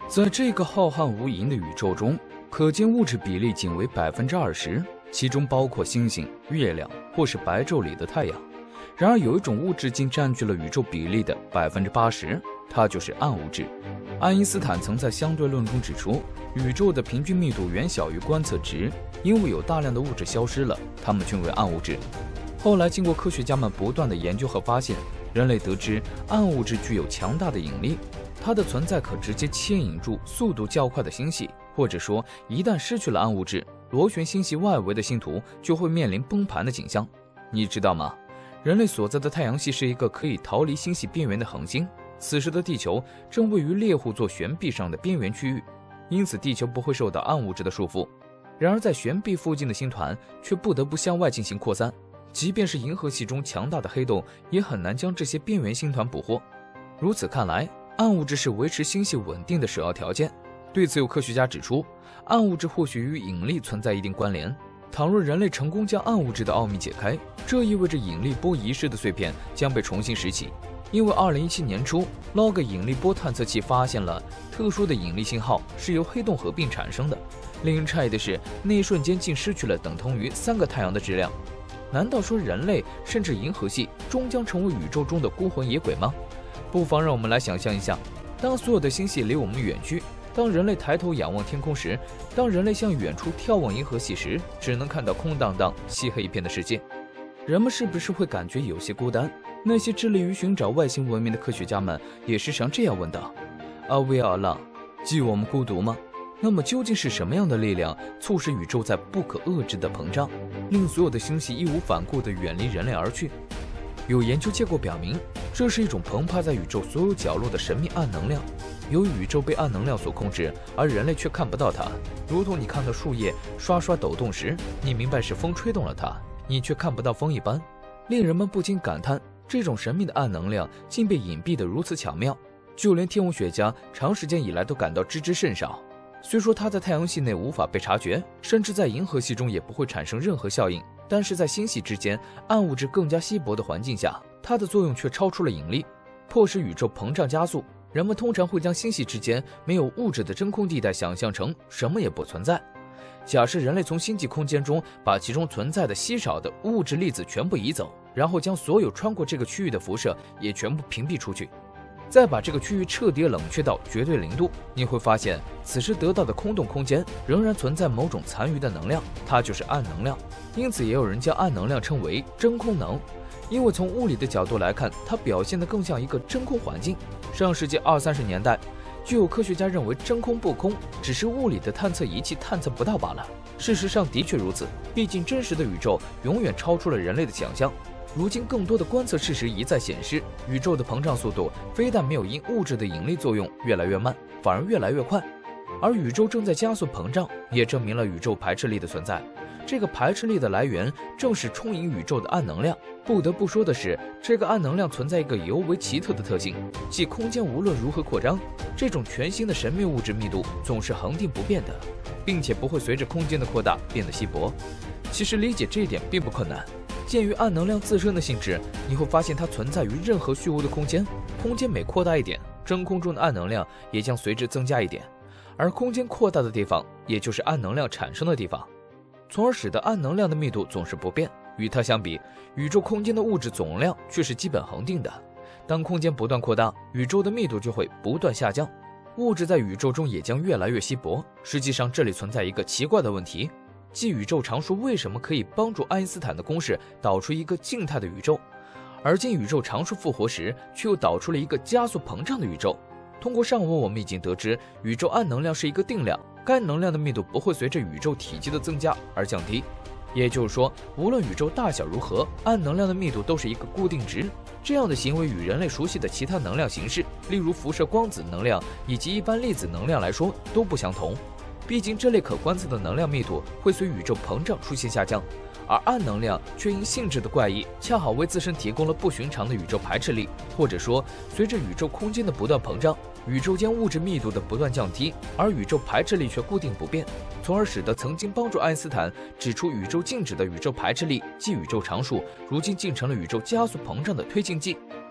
在这个浩瀚无垠的宇宙中，可见物质比例仅为20%，其中包括星星、月亮或是白昼里的太阳。然而有一种物质竟占据了宇宙比例的80%，它就是暗物质。爱因斯坦曾在相对论中指出，宇宙的平均密度远小于观测值，因为有大量的物质消失了，它们均为暗物质。后来经过科学家们不断的研究和发现，人类得知暗物质具有强大的引力，它的存在可直接牵引住速度较快的星系，或者说一旦失去了暗物质，螺旋星系外围的星图就会面临崩盘的景象。你知道吗？人类所在的太阳系是一个可以逃离星系边缘的恒星，此时的地球正位于猎户座悬臂上的边缘区域，因此地球不会受到暗物质的束缚。然而在悬臂附近的星团却不得不向外进行扩散，即便是银河系中强大的黑洞也很难将这些边缘星团捕获。如此看来，暗物质是维持星系稳定的首要条件。对此有科学家指出，暗物质或许与引力存在一定关联。倘若人类成功将暗物质的奥秘解开，这意味着引力波遗失的碎片将被重新拾起。因为2017年初，LOG 引力波探测器发现了特殊的引力信号是由黑洞合并产生的。令人诧异的是，那一瞬间竟失去了等同于3个太阳的质量。难道说人类甚至银河系终将成为宇宙中的孤魂野鬼吗？不妨让我们来想象一下，当所有的星系离我们远去，当人类抬头仰望天空时，当人类向远处眺望银河系时，只能看到空荡荡、漆黑一片的世界，人们是不是会感觉有些孤单？那些致力于寻找外星文明的科学家们也时常这样问道 ：Are we alone？ 即我们孤独吗？那么究竟是什么样的力量促使宇宙在不可遏制的膨胀，令所有的星系义无反顾地远离人类而去？有研究结果表明，这是一种澎湃在宇宙所有角落的神秘暗能量。由于宇宙被暗能量所控制，而人类却看不到它，如同你看到树叶刷刷抖动时，你明白是风吹动了它，你却看不到风一般，令人们不禁感叹，这种神秘的暗能量竟被隐蔽得如此巧妙，就连天文学家长时间以来都感到知之甚少。虽说它在太阳系内无法被察觉，甚至在银河系中也不会产生任何效应，但是在星系之间暗物质更加稀薄的环境下，它的作用却超出了引力，迫使宇宙膨胀加速。人们通常会将星系之间没有物质的真空地带想象成什么也不存在。假设人类从星际空间中把其中存在的稀少的物质粒子全部移走，然后将所有穿过这个区域的辐射也全部屏蔽出去，再把这个区域彻底冷却到绝对0度，你会发现此时得到的空洞空间仍然存在某种残余的能量，它就是暗能量。因此也有人将暗能量称为真空能，因为从物理的角度来看，它表现得更像一个真空环境。上世纪20-30年代，就有科学家认为真空不空，只是物理的探测仪器探测不到罢了。事实上的确如此，毕竟真实的宇宙永远超出了人类的想象。如今更多的观测事实一再显示，宇宙的膨胀速度非但没有因物质的引力作用越来越慢，反而越来越快。而宇宙正在加速膨胀，也证明了宇宙排斥力的存在。这个排斥力的来源正是充盈宇宙的暗能量。不得不说的是，这个暗能量存在一个尤为奇特的特性，即空间无论如何扩张，这种全新的神秘物质密度总是恒定不变的，并且不会随着空间的扩大变得稀薄。其实理解这一点并不困难。鉴于暗能量自身的性质，你会发现它存在于任何虚无的空间，空间每扩大一点，真空中的暗能量也将随之增加一点，而空间扩大的地方，也就是暗能量产生的地方，从而使得暗能量的密度总是不变。与它相比，宇宙空间的物质总量却是基本恒定的。当空间不断扩大，宇宙的密度就会不断下降，物质在宇宙中也将越来越稀薄。实际上，这里存在一个奇怪的问题，即宇宙常数为什么可以帮助爱因斯坦的公式导出一个静态的宇宙，而经宇宙常数复活时，却又导出了一个加速膨胀的宇宙。通过上文我们已经得知，宇宙暗能量是一个定量，该能量的密度不会随着宇宙体积的增加而降低。也就是说，无论宇宙大小如何，暗能量的密度都是一个固定值。这样的行为与人类熟悉的其他能量形式，例如辐射光子能量以及一般粒子能量来说都不相同。毕竟这类可观测的能量密度会随宇宙膨胀出现下降，而暗能量却因性质的怪异，恰好为自身提供了不寻常的宇宙排斥力。或者说，随着宇宙空间的不断膨胀，宇宙间物质密度的不断降低，而宇宙排斥力却固定不变，从而使得曾经帮助爱因斯坦指出宇宙静止的宇宙排斥力即宇宙常数，如今竟成了宇宙加速膨胀的推进剂。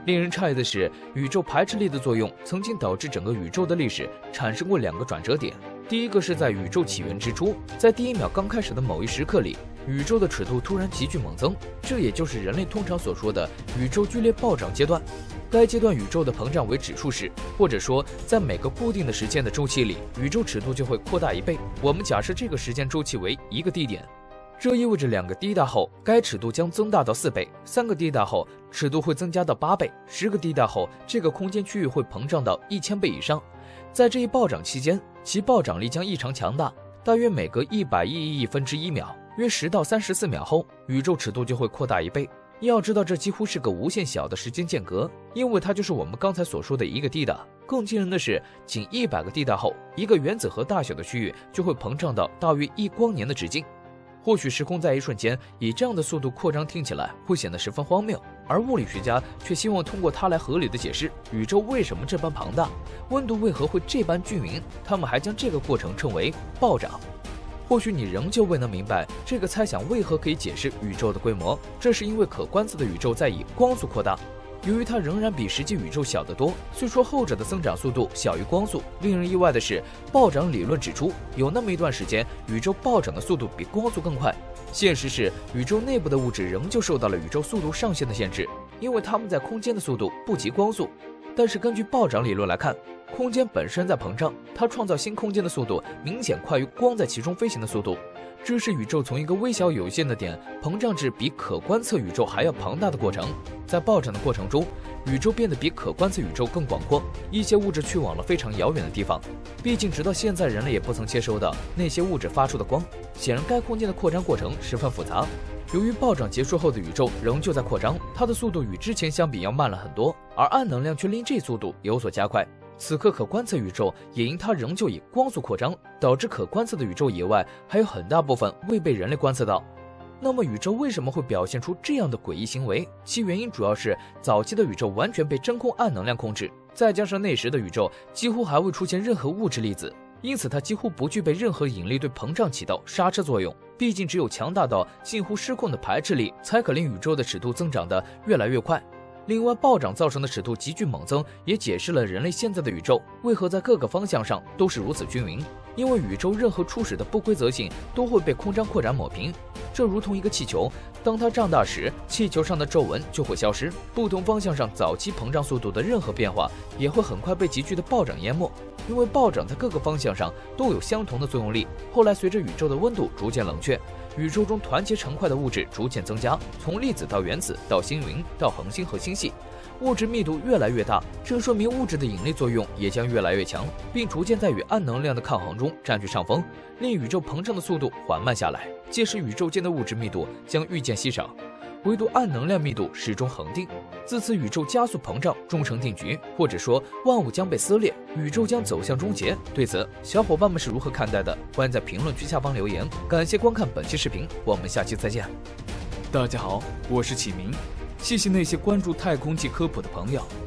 令人诧异的是，宇宙排斥力的作用曾经导致整个宇宙的历史产生过2个转折点。第一个是在宇宙起源之初，在第1秒刚开始的某一时刻里，宇宙的尺度突然急剧猛增，这也就是人类通常所说的宇宙剧烈暴涨阶段。该阶段宇宙的膨胀为指数式，或者说在每个固定的时间的周期里，宇宙尺度就会扩大1倍。我们假设这个时间周期为1个地点，这意味着2个地大后，该尺度将增大到4倍；3个地大后，尺度会增加到8倍；10个地大后，这个空间区域会膨胀到1000倍以上。在这一暴涨期间，其暴涨力将异常强大，大约每隔100亿分之1秒，约10到34秒后，宇宙尺度就会扩大1倍。要知道，这几乎是个无限小的时间间隔，因为它就是我们刚才所说的1个地大。更惊人的是，仅100个地大后，一个原子核大小的区域就会膨胀到大约1光年的直径。或许时空在一瞬间以这样的速度扩张听起来会显得十分荒谬，而物理学家却希望通过它来合理的解释宇宙为什么这般庞大，温度为何会这般均匀。他们还将这个过程称为暴涨。或许你仍旧未能明白这个猜想为何可以解释宇宙的规模，这是因为可观测的宇宙在以光速扩大。由于它仍然比实际宇宙小得多，虽说后者的增长速度小于光速，令人意外的是，暴涨理论指出，有那么一段时间，宇宙暴涨的速度比光速更快。现实是，宇宙内部的物质仍旧受到了宇宙速度上限的限制，因为它们在空间的速度不及光速。但是根据暴涨理论来看，空间本身在膨胀，它创造新空间的速度明显快于光在其中飞行的速度。这是宇宙从一个微小有限的点膨胀至比可观测宇宙还要庞大的过程。在暴涨的过程中，宇宙变得比可观测宇宙更广阔，一些物质去往了非常遥远的地方。毕竟直到现在人类也不曾接收到那些物质发出的光，显然该空间的扩张过程十分复杂。由于暴涨结束后的宇宙仍旧在扩张，它的速度与之前相比要慢了很多，而暗能量却令这速度有所加快。此刻可观测宇宙也因它仍旧以光速扩张，导致可观测的宇宙以外还有很大部分未被人类观测到。那么宇宙为什么会表现出这样的诡异行为？其原因主要是早期的宇宙完全被真空暗能量控制，再加上那时的宇宙几乎还未出现任何物质粒子，因此它几乎不具备任何引力对膨胀起到刹车作用。毕竟只有强大到近乎失控的排斥力，才可令宇宙的尺度增长得越来越快。另外，暴涨造成的尺度急剧猛增，也解释了人类现在的宇宙为何在各个方向上都是如此均匀。因为宇宙任何初始的不规则性都会被空张扩展抹平，这如同一个气球，当它胀大时，气球上的皱纹就会消失。不同方向上早期膨胀速度的任何变化，也会很快被急剧的暴涨淹没。因为暴涨在各个方向上都有相同的作用力，后来随着宇宙的温度逐渐冷却，宇宙中团结成块的物质逐渐增加，从粒子到原子到星云到恒星和星系，物质密度越来越大，这说明物质的引力作用也将越来越强，并逐渐在与暗能量的抗衡中占据上风，令宇宙膨胀的速度缓慢下来。届时宇宙间的物质密度将愈见稀少，唯独暗能量密度始终恒定。自此宇宙加速膨胀终成定局，或者说万物将被撕裂，宇宙将走向终结。对此小伙伴们是如何看待的？欢迎在评论区下方留言。感谢观看本期视频，我们下期再见。大家好，我是启明，谢谢那些关注太空系科普的朋友。